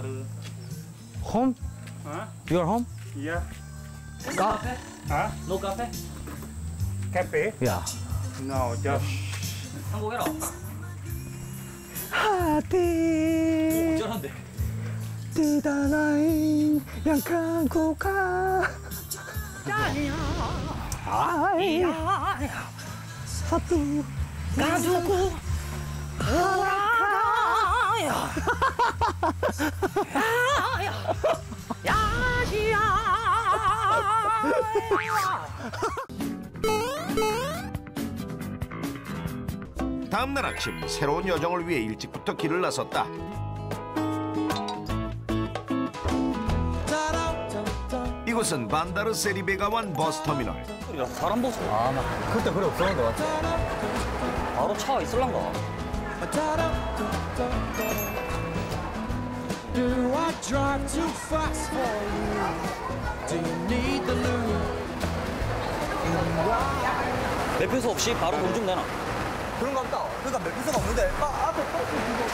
Home? Huh? Your home? Yeah. Coffee? Huh? No cafe? Cafe? Yeah. No, just 한국해라. Hati 어쩌란데? tidak lain yang kan ku satu 가족ku 돌아가야 야시야. 다음 날 아침 새로운 여정을 위해 일찍부터 길을 나섰다. 이곳은 반다르 세리베가완 버스터미널. 야, 사람 보소. 나 그때 그래 없었는데 맞지? 바로 차가 있을란가? Do I drive too fast for you? Do you need the lube? 매표소 없이 바로 돈 주면 되나? 그런 거 없다. 그러니까 매표소가 없는데 앞에 버스 이거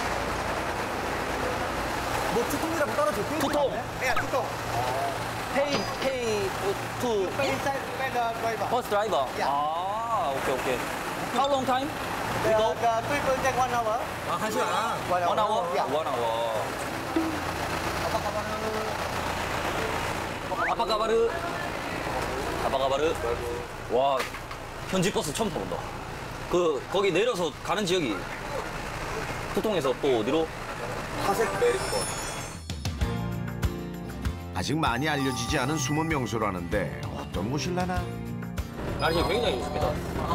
뭐 투통이라고 따로 적혀있는 투통. 예, 투통. Pay to Pay driver. bus driver. Yeah. 아, 오케이. How long time? We go? people take 1 hour. 아, 1시간. 1 hour? Yeah. 1 hour. 아빠가바르. 와, 현지 버스 처음 타본다. 거기 내려서 가는 지역이 투통에서 또 어디로? 사색 메리권. 아직 많이 알려지지 않은 숨은 명소라는데 어떤 곳일라나? 날씨 굉장히 좋습니다.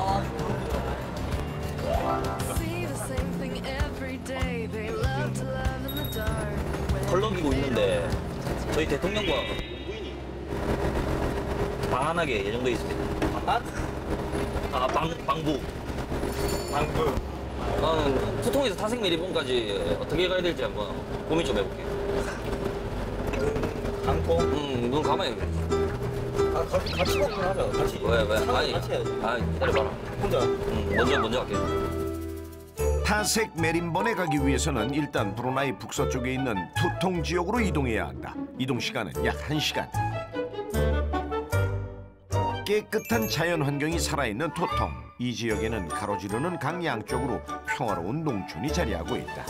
헐렁이고 있는데 저희 대통령과 부인이 방한하게 예정돼 있습니다. 방한? 방부. 나는 투통에서 타색메리본까지 어떻게 가야 될지 한번 고민 좀 해볼게. 강포? 넌 가만히 해. 같이 먹긴 하자. 같이. 왜? 아니, 같이 해야지. 기다려봐라. 혼자. 먼저 할게. 타색 메린번에 가기 위해서는 일단 브루나이 북서쪽에 있는 투통 지역으로 이동해야 한다. 이동 시간은 약 1시간. 깨끗한 자연 환경이 살아있는 토통. 이 지역에는 가로지르는 강 양쪽으로 평화로운 농촌이 자리하고 있다.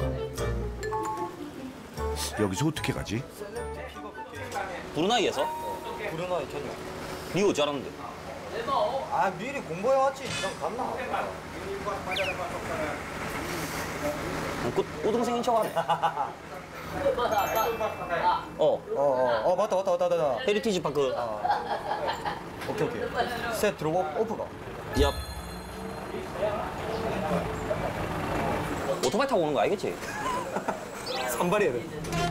여기서 어떻게 가지? 브루나이에서? 브루나이 전용. 니 어찌 알았는데? 아, 미리 공부해왔지. 난 갔나? 우등생인 척하네. 맞다. 헤리티지 파크. 오케이. 셋 드롭 오프가. 야. 오토바이 타고 오는 거 알겠지? 산발이야 돼.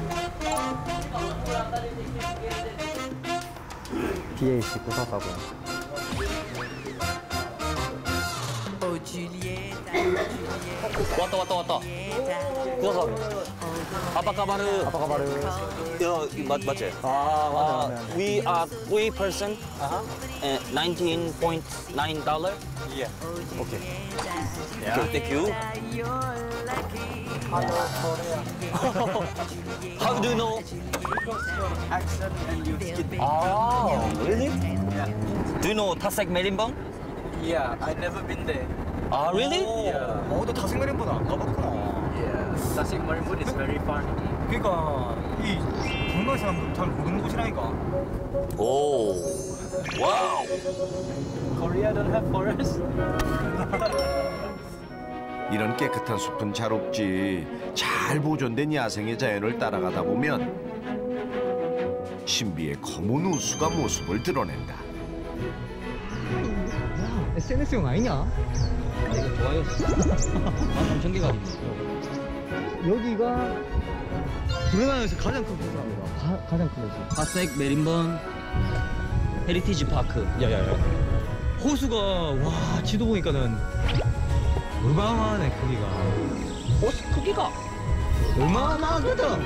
DAC 944고. 왔다. 그래서 아빠가바르. 맞지? 맞네. We are 3% and $19.9. 예. 오케이. Okay, thank you. How do you know? Accent and you skip. Really? Do you know Tasek Merimbang? Yeah, I never been there. Really? 너 다생 메린보다 안 가봤구나. Yeah, Tasik Marimbun is very far. 그러니까 이 브루나이 사람들 잘 모르는 곳이라니까. 오. 와우. Korea don't have forest. 이런 깨끗한 숲은 잘 없지. 잘 보존된 야생의 자연을 따라가다 보면 신비의 검은 우수가 모습을 드러낸다. SNS용 아니냐? 이거 좋아요. 13,000개가 있네. 여기가 브루나이에서 가장 큰 곳이랍니다. 가장 큰 곳이. 타색 메린번 헤리티지 파크. 야야야. 호수가 와 지도 보니까는 어마어마하네 크기가. 호수 크기가 어마어마하거든.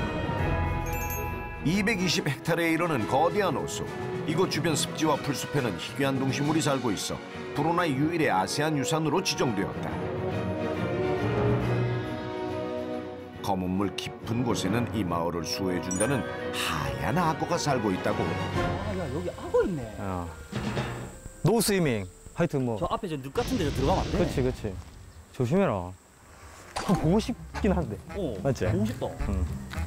220헥타르에 이르는 거대한 호수. 이곳 주변 습지와 풀숲에는 희귀한 동식물이 살고 있어 브루나이 유일의 아세안 유산으로 지정되었다. 검은 물 깊은 곳에는 이 마을을 수호해준다는 하얀 악어가 살고 있다고. 아, 야, 여기 악어 있네. 노 스위밍. 하여튼 뭐. 저 앞에 저 늪 같은 데 들어가면 안 돼. 그렇지, 그렇지. 조심해라. 좀 보고 싶긴 한데. 맞지? 보고 싶다. 응.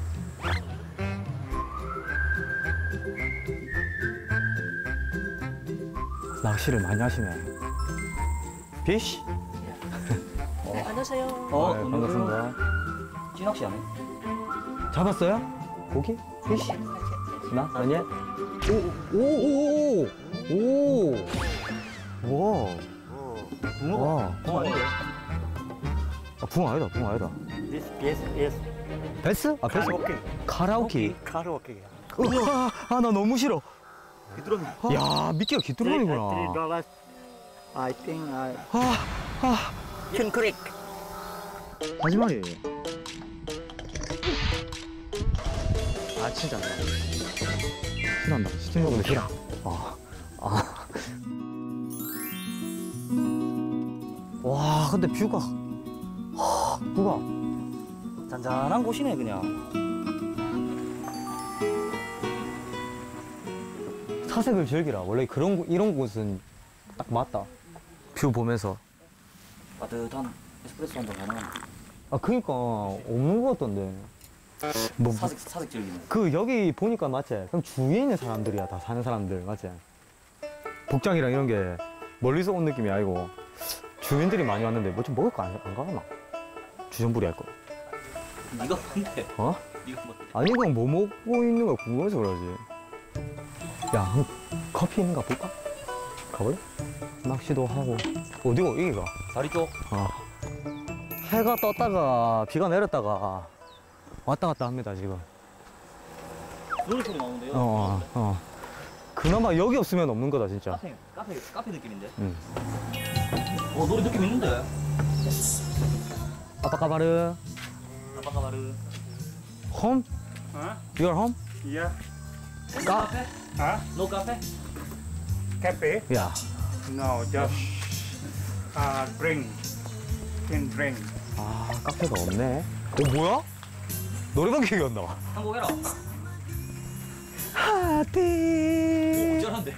낚시를 많이 하시네. 피쉬? 안녕하세요. 네, 반갑습니다. 찌낚시 안 해? 잡았어요? 고기? 피쉬? 나? 아니야? 오! 와. 붕어가? 와. 붕어 아닌데? 아, 붕어 아니다, 붕어 아니다. Yes. 베스? 아, 베스? 카라오케. Karaoke. 우와, 아, 나 너무 싫어. 비뚤어미. 야, 미끼가 귀뚜라미구나. $3. I think 킹크릭. 마지막에. 아, 진짜 안 돼. 싫어한다. 시킨 거보다 싫어. 와, 근데 뷰가. 뷰가. 잔잔한 곳이네 그냥. 사색을 즐기라. 원래 이런 곳은 딱 맞다. 뷰 보면서. 따뜻한 에스프레소 한잔 가능하네. 아, 그니까 없는 것 같던데. 뭐, 사색 즐기네. 그 여기 보니까 맞지? 그럼 주위에 있는 사람들이야. 다 사는 사람들 맞지? 복장이랑 이런 게 멀리서 온 느낌이 아니고 주민들이 많이 왔는데 뭐 좀 먹을 거 안 가나? 주전부리 할 거. 네가 뭔데? 어? 네가 뭔데? 아니 그냥 뭐 먹고 있는 거 궁금해서 그러지. 야, 한 커피 있는가 볼까? 가볼래? 낚시도 하고. 어디고 여기가? 다리 쪽. 해가 떴다가 비가 내렸다가 왔다 갔다 합니다 지금. 노래 소리 나오는데요? 그나마 여기 없으면 없는 거다 진짜. 카페 느낌인데? 응. 노래 느낌 있는데? 아빠까바르. 아빠가바르. 홈? Huh? Your home? Yeah. 카페? Huh? 노 카페? Cafe? 야. No, just drink. Can drink. 아, 카페가 없네. 뭐야? 노래방 기억이 안 나. 한곡 해라. 하티 어쩌란데?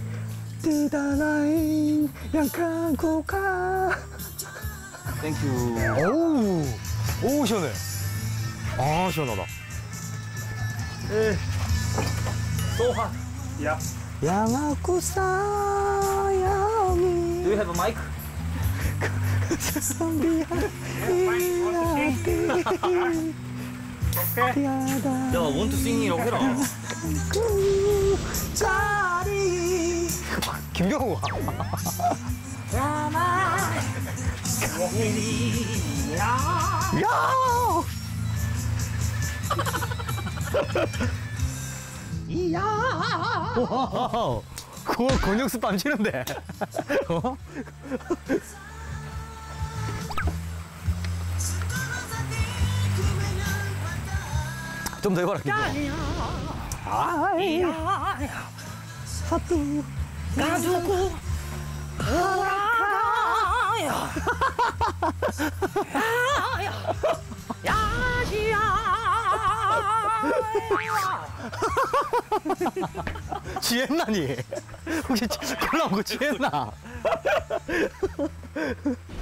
뜨다라인 약간 코카. 땡큐. 오우 시원해. 아 시원하다. 소하. Yeah. 양아쿠 사야미 Do you have a mic? Okay. 야, want to sing이라고 해라. 김경호. 야. 이야. 와, 그거 권혁수 뺨 치는데. 어? 좀 더 해봐라. 아이야. 사투. 가두고 돌아가야. 야시야. 취했나니? 혹시 콜라 먹고 취했나?